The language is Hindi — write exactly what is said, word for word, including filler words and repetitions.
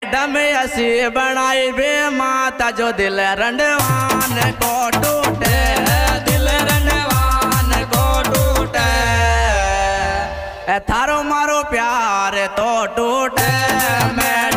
मैडम ऐसी बनाई बे माता जो दिल रंडवान को टूटे, दिल रंडवान को टूटे, थारो मारो प्यार तो टूटे। मैडम